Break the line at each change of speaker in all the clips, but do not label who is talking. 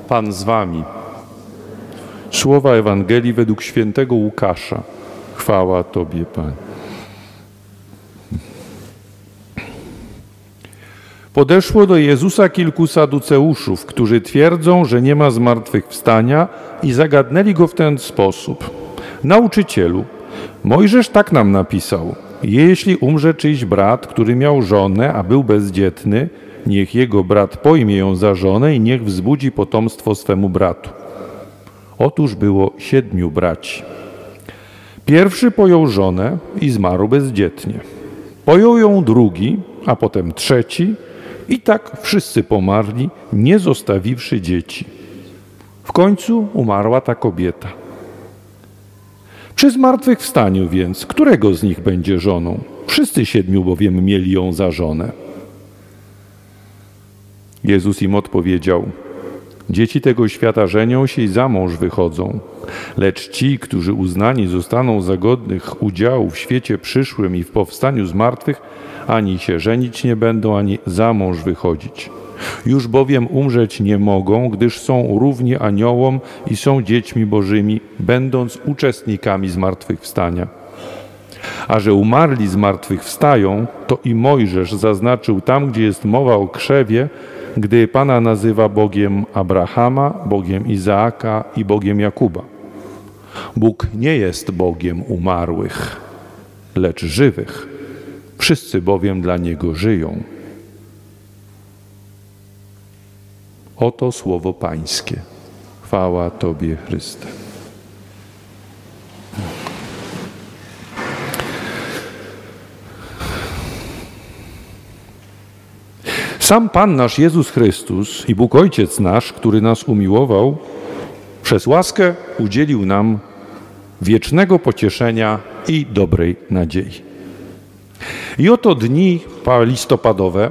Pan z wami. Słowa Ewangelii według świętego Łukasza. Chwała Tobie, Panie. Podeszło do Jezusa kilku saduceuszów, którzy twierdzą, że nie ma zmartwychwstania, i zagadnęli go w ten sposób. Nauczycielu, Mojżesz tak nam napisał: jeśli umrze czyjś brat, który miał żonę, a był bezdzietny, niech jego brat pojmie ją za żonę i niech wzbudzi potomstwo swemu bratu. Otóż było 7 braci. Pierwszy pojął żonę i zmarł bezdzietnie. Pojął ją drugi, a potem trzeci, i tak wszyscy pomarli, nie zostawiwszy dzieci. W końcu umarła ta kobieta. Przy zmartwychwstaniu więc, którego z nich będzie żoną? Wszyscy 7 bowiem mieli ją za żonę. Jezus im odpowiedział: dzieci tego świata żenią się i za mąż wychodzą, lecz ci, którzy uznani zostaną za godnych udziału w świecie przyszłym i w powstaniu z martwych, ani się żenić nie będą, ani za mąż wychodzić. Już bowiem umrzeć nie mogą, gdyż są równi aniołom i są dziećmi bożymi, będąc uczestnikami zmartwychwstania. A że umarli zmartwychwstają, to i Mojżesz zaznaczył tam, gdzie jest mowa o krzewie, gdy Pana nazywa Bogiem Abrahama, Bogiem Izaaka i Bogiem Jakuba. Bóg nie jest Bogiem umarłych, lecz żywych. Wszyscy bowiem dla Niego żyją. Oto słowo Pańskie. Chwała Tobie, Chryste. Sam Pan nasz Jezus Chrystus i Bóg Ojciec nasz, który nas umiłował, przez łaskę udzielił nam wiecznego pocieszenia i dobrej nadziei. I oto dni listopadowe,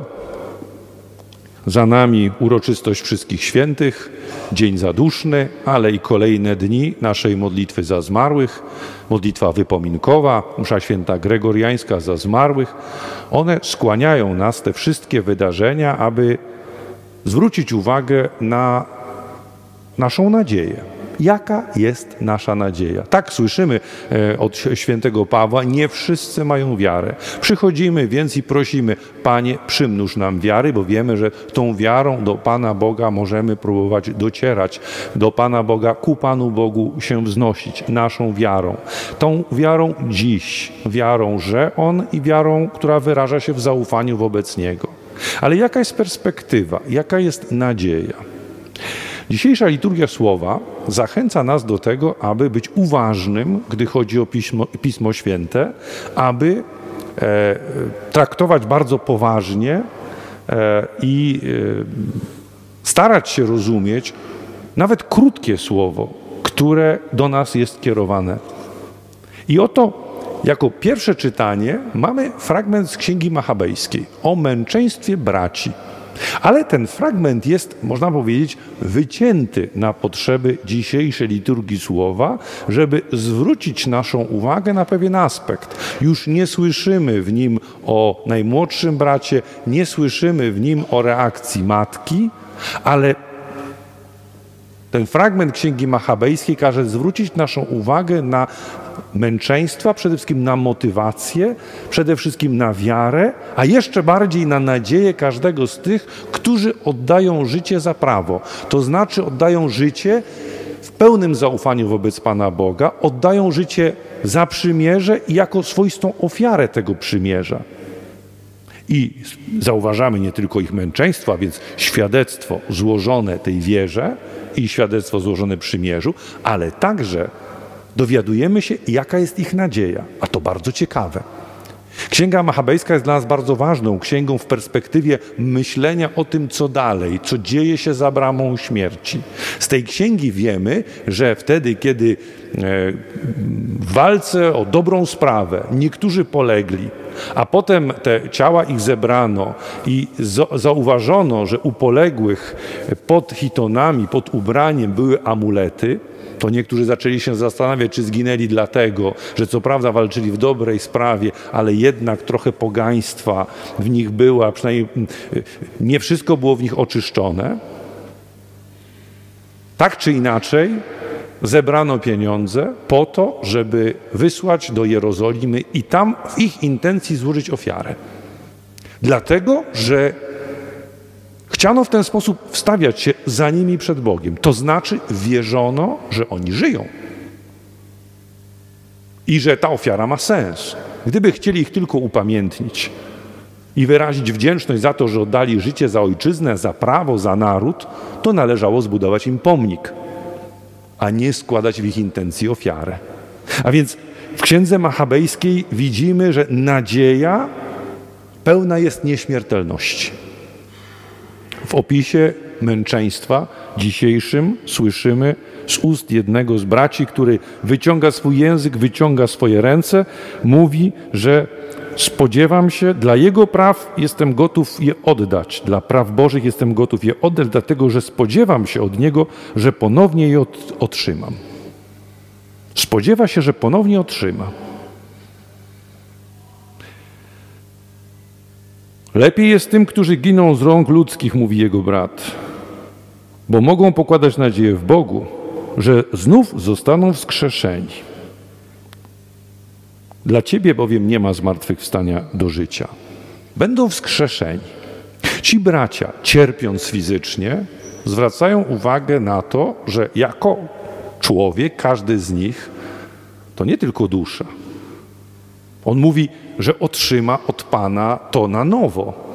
za nami uroczystość Wszystkich Świętych, Dzień Zaduszny, ale i kolejne dni naszej modlitwy za zmarłych, modlitwa wypominkowa, msza święta gregoriańska za zmarłych. One skłaniają nas, te wszystkie wydarzenia, aby zwrócić uwagę na naszą nadzieję. Jaka jest nasza nadzieja? Tak słyszymy od świętego Pawła, nie wszyscy mają wiarę. Przychodzimy więc i prosimy: Panie, przymnóż nam wiary, bo wiemy, że tą wiarą do Pana Boga możemy próbować docierać, do Pana Boga, ku Panu Bogu się wznosić, naszą wiarą. Tą wiarą dziś, wiarą, że On, i wiarą, która wyraża się w zaufaniu wobec Niego. Ale jaka jest perspektywa? Jaka jest nadzieja? Dzisiejsza liturgia słowa zachęca nas do tego, aby być uważnym, gdy chodzi o Pismo Święte, aby traktować bardzo poważnie i starać się rozumieć nawet krótkie słowo, które do nas jest kierowane. I oto jako pierwsze czytanie mamy fragment z Księgi Machabejskiej o męczeństwie braci. Ale ten fragment jest, można powiedzieć, wycięty na potrzeby dzisiejszej liturgii słowa, żeby zwrócić naszą uwagę na pewien aspekt. Już nie słyszymy w nim o najmłodszym bracie, nie słyszymy w nim o reakcji matki, ale ten fragment Księgi Machabejskiej każe zwrócić naszą uwagę na męczeństwa, przede wszystkim na motywację, przede wszystkim na wiarę, a jeszcze bardziej na nadzieję każdego z tych, którzy oddają życie za prawo. To znaczy oddają życie w pełnym zaufaniu wobec Pana Boga, oddają życie za przymierze i jako swoistą ofiarę tego przymierza. I zauważamy nie tylko ich męczeństwo, a więc świadectwo złożone tej wierze i świadectwo złożone przymierzu, ale także dowiadujemy się, jaka jest ich nadzieja, a to bardzo ciekawe. Księga Machabejska jest dla nas bardzo ważną księgą w perspektywie myślenia o tym, co dalej, co dzieje się za bramą śmierci. Z tej księgi wiemy, że wtedy, kiedy w walce o dobrą sprawę niektórzy polegli, a potem te ciała ich zebrano i zauważono, że u poległych pod chitonami, pod ubraniem były amulety, to niektórzy zaczęli się zastanawiać, czy zginęli dlatego, że co prawda walczyli w dobrej sprawie, ale jednak trochę pogaństwa w nich było, a przynajmniej nie wszystko było w nich oczyszczone. Tak czy inaczej zebrano pieniądze po to, żeby wysłać do Jerozolimy i tam w ich intencji złożyć ofiarę. Dlatego, że chciano w ten sposób wstawiać się za nimi przed Bogiem. To znaczy wierzono, że oni żyją i że ta ofiara ma sens. Gdyby chcieli ich tylko upamiętnić i wyrazić wdzięczność za to, że oddali życie za ojczyznę, za prawo, za naród, to należało zbudować im pomnik, a nie składać w ich intencji ofiarę. A więc w Księdze Machabejskiej widzimy, że nadzieja pełna jest nieśmiertelności. W opisie męczeństwa dzisiejszym słyszymy z ust jednego z braci, który wyciąga swój język, wyciąga swoje ręce, mówi, że spodziewam się, dla Jego praw jestem gotów je oddać, dla praw Bożych jestem gotów je oddać, dlatego że spodziewam się od Niego, że ponownie je otrzymam. Spodziewa się, że ponownie otrzyma. Lepiej jest tym, którzy giną z rąk ludzkich, mówi jego brat, bo mogą pokładać nadzieję w Bogu, że znów zostaną wskrzeszeni. Dla ciebie bowiem nie ma zmartwychwstania do życia. Będą wskrzeszeni. Ci bracia, cierpiąc fizycznie, zwracają uwagę na to, że jako człowiek, każdy z nich, to nie tylko dusza. On mówi, że otrzyma od Pana to na nowo.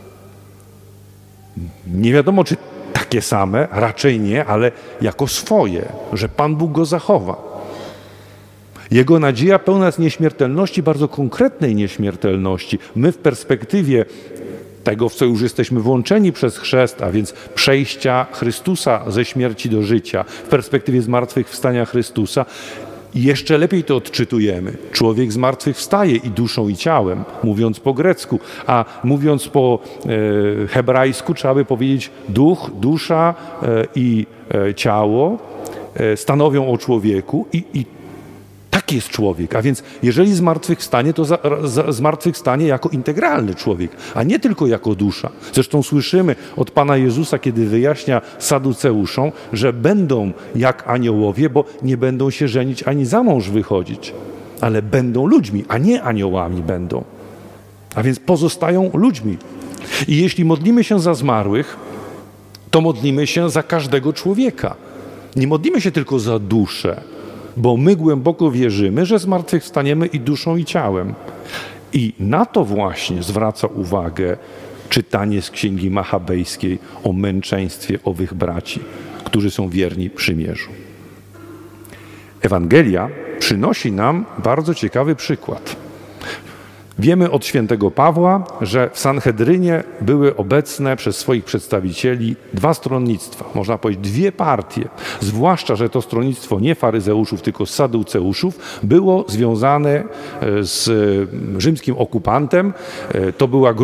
Nie wiadomo, czy takie same, raczej nie, ale jako swoje, że Pan Bóg go zachowa. Jego nadzieja pełna jest nieśmiertelności, bardzo konkretnej nieśmiertelności. My w perspektywie tego, w co już jesteśmy włączeni przez chrzest, a więc przejścia Chrystusa ze śmierci do życia, w perspektywie zmartwychwstania Chrystusa, jeszcze lepiej to odczytujemy. Człowiek zmartwychwstaje i duszą, i ciałem, mówiąc po grecku, a mówiąc po hebrajsku trzeba by powiedzieć duch, dusza i ciało stanowią o człowieku i taki jest człowiek. A więc jeżeli zmartwychwstanie, to zmartwychwstanie jako integralny człowiek, a nie tylko jako dusza. Zresztą słyszymy od Pana Jezusa, kiedy wyjaśnia Saduceuszom, że będą jak aniołowie, bo nie będą się żenić ani za mąż wychodzić, ale będą ludźmi, a nie aniołami będą. A więc pozostają ludźmi. I jeśli modlimy się za zmarłych, to modlimy się za każdego człowieka. Nie modlimy się tylko za duszę, bo my głęboko wierzymy, że zmartwychwstaniemy i duszą, i ciałem. I na to właśnie zwraca uwagę czytanie z Księgi Machabejskiej o męczeństwie owych braci, którzy są wierni przymierzu. Ewangelia przynosi nam bardzo ciekawy przykład. Wiemy od świętego Pawła, że w Sanhedrynie były obecne przez swoich przedstawicieli dwa stronnictwa, można powiedzieć dwie partie. Zwłaszcza, że to stronnictwo nie faryzeuszów, tylko saduceuszów było związane z rzymskim okupantem. To była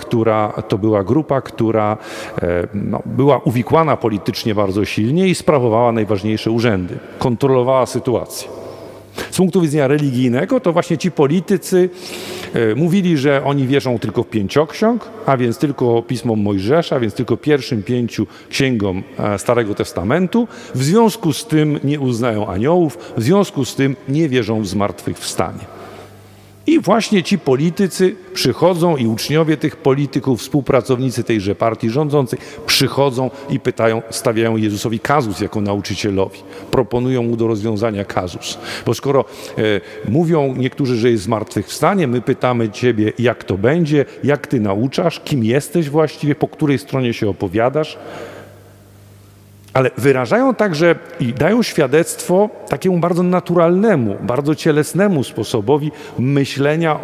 grupa, która była uwikłana politycznie bardzo silnie i sprawowała najważniejsze urzędy. Kontrolowała sytuację. Z punktu widzenia religijnego to właśnie ci politycy mówili, że oni wierzą tylko w pięcioksiąg, a więc tylko pismom Mojżesza, a więc tylko pierwszym 5 księgom Starego Testamentu. W związku z tym nie uznają aniołów, w związku z tym nie wierzą w zmartwychwstanie. I właśnie ci politycy przychodzą i uczniowie tych polityków, współpracownicy tejże partii rządzącej przychodzą i pytają, stawiają Jezusowi kazus jako nauczycielowi. Proponują mu do rozwiązania kazus. Bo skoro mówią niektórzy, że jest zmartwychwstanie, my pytamy ciebie, jak to będzie, jak ty nauczasz, kim jesteś właściwie, po której stronie się opowiadasz. Ale wyrażają także i dają świadectwo takiemu bardzo naturalnemu, bardzo cielesnemu sposobowi myślenia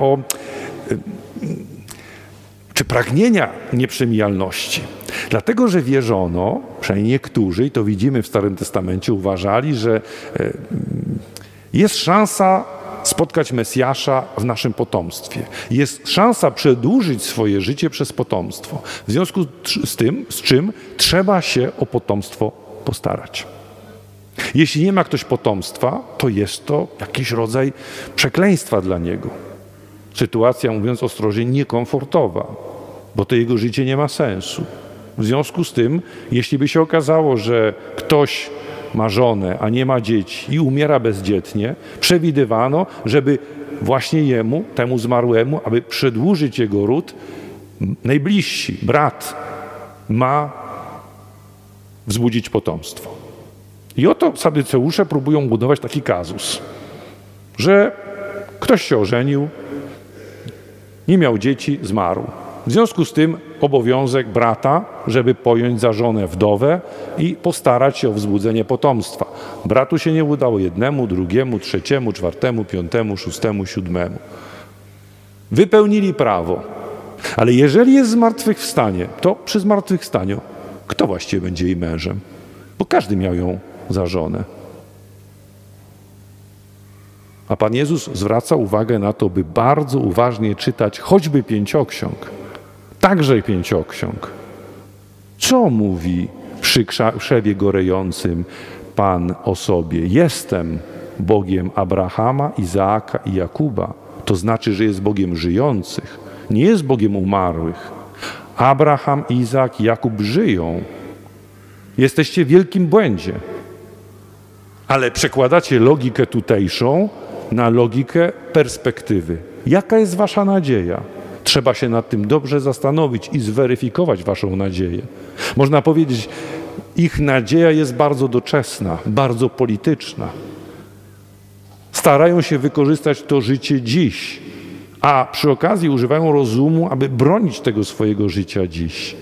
czy pragnienia nieprzemijalności. Dlatego, że wierzono, przynajmniej niektórzy, i to widzimy w Starym Testamencie, uważali, że jest szansa spotkać Mesjasza w naszym potomstwie. Jest szansa przedłużyć swoje życie przez potomstwo. W związku z czym trzeba się o potomstwo postarać. Jeśli nie ma ktoś potomstwa, to jest to jakiś rodzaj przekleństwa dla niego. Sytuacja, mówiąc ostrożnie, niekomfortowa, bo to jego życie nie ma sensu. W związku z tym, jeśli by się okazało, że ktoś ma żonę, a nie ma dzieci i umiera bezdzietnie, przewidywano, żeby właśnie jemu, temu zmarłemu, aby przedłużyć jego ród, najbliżsi, brat, ma wzbudzić potomstwo. I oto sadyceusze próbują budować taki kazus, że ktoś się ożenił, nie miał dzieci, zmarł. W związku z tym obowiązek brata, żeby pojąć za żonę wdowę i postarać się o wzbudzenie potomstwa. Bratu się nie udało jednemu, drugiemu, trzeciemu, czwartemu, piątemu, szóstemu, siódmemu. Wypełnili prawo. Ale jeżeli jest zmartwychwstanie, to przy zmartwychwstaniu kto właściwie będzie jej mężem? Bo każdy miał ją za żonę. A Pan Jezus zwraca uwagę na to, by bardzo uważnie czytać choćby pięcioksiąg, także pięcioksiąg. Co mówi przy krzewie gorejącym Pan o sobie? Jestem Bogiem Abrahama, Izaaka i Jakuba. To znaczy, że jest Bogiem żyjących, nie jest Bogiem umarłych. Abraham, Izaak i Jakub żyją. Jesteście w wielkim błędzie. Ale przekładacie logikę tutejszą na logikę perspektywy. Jaka jest wasza nadzieja? Trzeba się nad tym dobrze zastanowić i zweryfikować waszą nadzieję. Można powiedzieć, ich nadzieja jest bardzo doczesna, bardzo polityczna. Starają się wykorzystać to życie dziś, a przy okazji używają rozumu, aby bronić tego swojego życia dziś.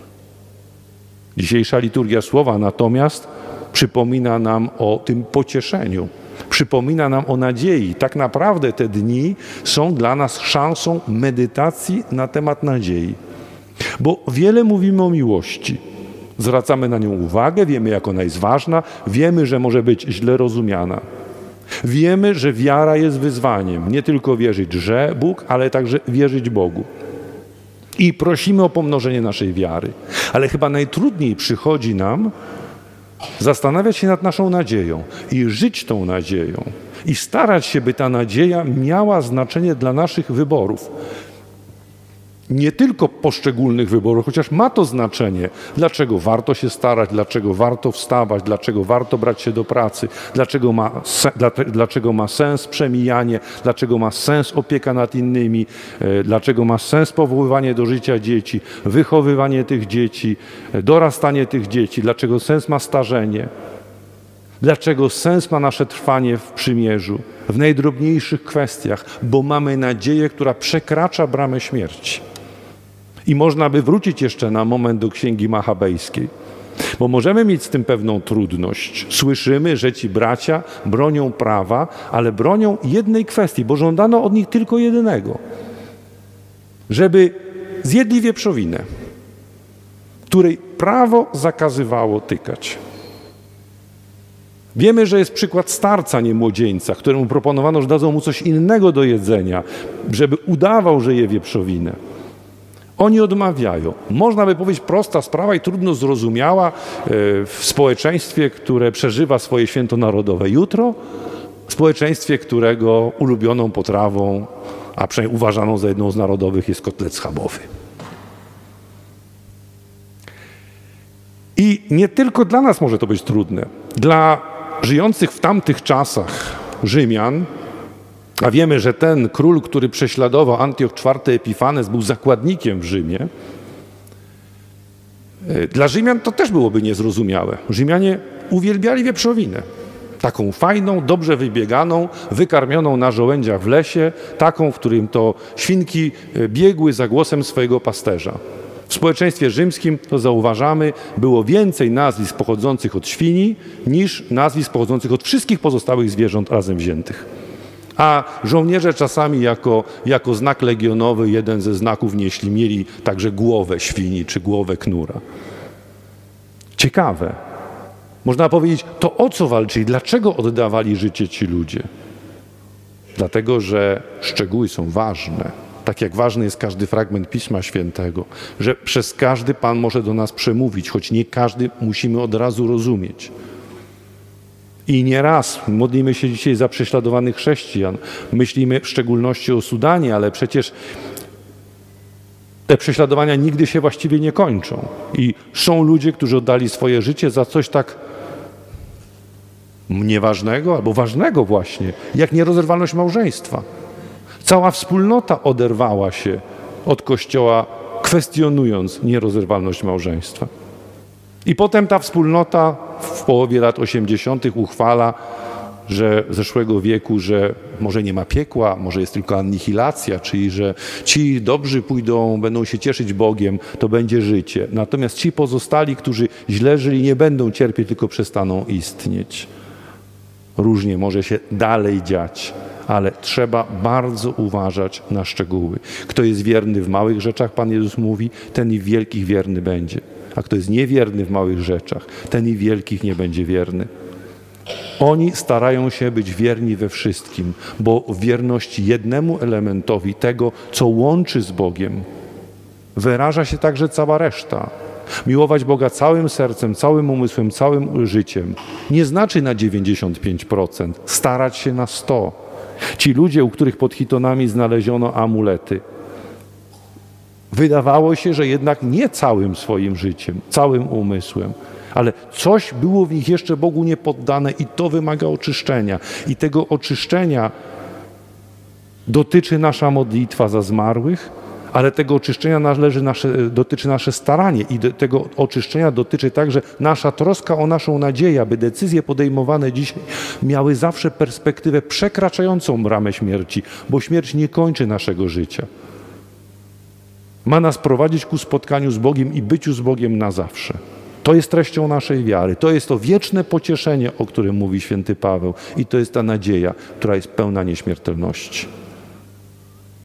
Dzisiejsza liturgia słowa natomiast przypomina nam o tym pocieszeniu, przypomina nam o nadziei. Tak naprawdę te dni są dla nas szansą medytacji na temat nadziei. Bo wiele mówimy o miłości. Zwracamy na nią uwagę, wiemy, jak ona jest ważna, wiemy, że może być źle rozumiana. Wiemy, że wiara jest wyzwaniem. Nie tylko wierzyć, że Bóg, ale także wierzyć Bogu. I prosimy o pomnożenie naszej wiary. Ale chyba najtrudniej przychodzi nam zastanawiać się nad naszą nadzieją i żyć tą nadzieją. I starać się, by ta nadzieja miała znaczenie dla naszych wyborów. Nie tylko poszczególnych wyborów, chociaż ma to znaczenie. Dlaczego warto się starać, dlaczego warto wstawać, dlaczego warto brać się do pracy, dlaczego ma sens przemijanie, dlaczego ma sens opieka nad innymi, dlaczego ma sens powoływanie do życia dzieci, wychowywanie tych dzieci, dorastanie tych dzieci, dlaczego sens ma starzenie, dlaczego sens ma nasze trwanie w przymierzu, w najdrobniejszych kwestiach, bo mamy nadzieję, która przekracza bramę śmierci. I można by wrócić jeszcze na moment do Księgi Machabejskiej, bo możemy mieć z tym pewną trudność. Słyszymy, że ci bracia bronią prawa, ale bronią jednej kwestii, bo żądano od nich tylko jedynego. Żeby zjedli wieprzowinę, której prawo zakazywało tykać. Wiemy, że jest przykład starca, nie młodzieńca, któremu proponowano, że dadzą mu coś innego do jedzenia, żeby udawał, że je wieprzowinę. Oni odmawiają. Można by powiedzieć prosta sprawa i trudno zrozumiała w społeczeństwie, które przeżywa swoje święto narodowe jutro, w społeczeństwie, którego ulubioną potrawą, a przynajmniej uważaną za jedną z narodowych, jest kotlet schabowy. I nie tylko dla nas może to być trudne. Dla żyjących w tamtych czasach Rzymian, a wiemy, że ten król, który prześladował Antioch IV Epifanes, był zakładnikiem w Rzymie, dla Rzymian to też byłoby niezrozumiałe. Rzymianie uwielbiali wieprzowinę. Taką fajną, dobrze wybieganą, wykarmioną na żołędziach w lesie, taką, w którym to świnki biegły za głosem swojego pasterza. W społeczeństwie rzymskim, to zauważamy, było więcej nazwisk pochodzących od świni niż nazwisk pochodzących od wszystkich pozostałych zwierząt razem wziętych. A żołnierze czasami jako znak legionowy, jeden ze znaków nieśli, mieli także głowę świni czy głowę knura. Ciekawe. Można powiedzieć, to o co walczyli? Dlaczego oddawali życie ci ludzie? Dlatego, że szczegóły są ważne. Tak jak ważny jest każdy fragment Pisma Świętego, że przez każdy Pan może do nas przemówić, choć nie każdy musimy od razu rozumieć. I nieraz modlimy się dzisiaj za prześladowanych chrześcijan. Myślimy w szczególności o Sudanie, ale przecież te prześladowania nigdy się właściwie nie kończą. I są ludzie, którzy oddali swoje życie za coś tak nieważnego albo ważnego właśnie, jak nierozerwalność małżeństwa. Cała wspólnota oderwała się od Kościoła, kwestionując nierozerwalność małżeństwa. I potem ta wspólnota w połowie lat 80. uchwala, że zeszłego wieku, że może nie ma piekła, może jest tylko anihilacja, czyli że ci dobrzy będą się cieszyć Bogiem, to będzie życie. Natomiast ci pozostali, którzy źle żyli, nie będą cierpieć, tylko przestaną istnieć. Różnie może się dalej dziać, ale trzeba bardzo uważać na szczegóły. Kto jest wierny w małych rzeczach, Pan Jezus mówi, ten i w wielkich wierny będzie. A kto jest niewierny w małych rzeczach, ten i w wielkich nie będzie wierny. Oni starają się być wierni we wszystkim, bo w wierności jednemu elementowi tego, co łączy z Bogiem, wyraża się także cała reszta. Miłować Boga całym sercem, całym umysłem, całym życiem nie znaczy na 95%, starać się na 100%. Ci ludzie, u których pod chitonami znaleziono amulety, wydawało się, że jednak nie całym swoim życiem, całym umysłem, ale coś było w nich jeszcze Bogu niepoddane i to wymaga oczyszczenia. I tego oczyszczenia dotyczy nasza modlitwa za zmarłych, ale tego oczyszczenia dotyczy nasze staranie i tego oczyszczenia dotyczy także nasza troska o naszą nadzieję, aby decyzje podejmowane dzisiaj miały zawsze perspektywę przekraczającą bramę śmierci, bo śmierć nie kończy naszego życia. Ma nas prowadzić ku spotkaniu z Bogiem i byciu z Bogiem na zawsze. To jest treścią naszej wiary. To jest to wieczne pocieszenie, o którym mówi święty Paweł. I to jest ta nadzieja, która jest pełna nieśmiertelności.